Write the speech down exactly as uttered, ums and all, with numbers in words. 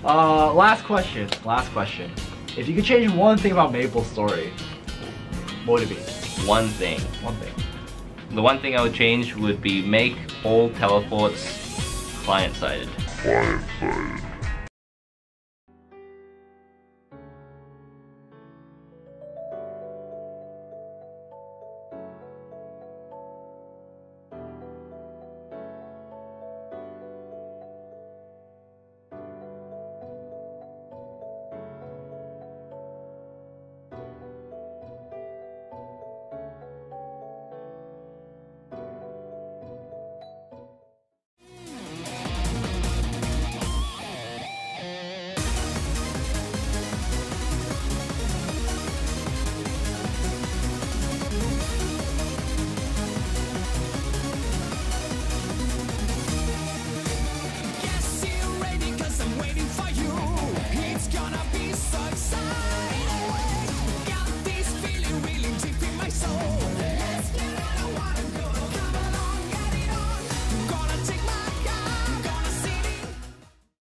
Uh, last question. Last question. If you could change one thing about Maple's story, what would it be? One thing. One thing. The one thing I would change would be make all teleports client-sided. Client-sided.